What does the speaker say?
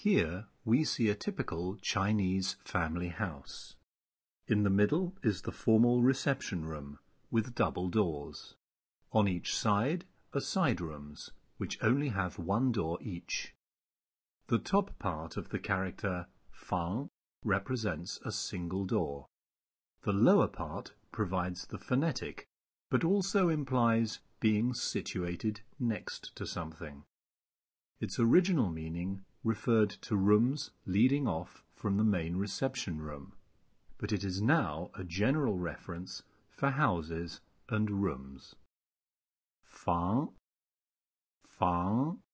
Here we see a typical Chinese family house. In the middle is the formal reception room with double doors. On each side are side rooms, which only have one door each. The top part of the character fang represents a single door. The lower part provides the phonetic, but also implies being situated next to something. Its original meaning referred to rooms leading off from the main reception room, but it is now a general reference for houses and rooms. Fang, fang.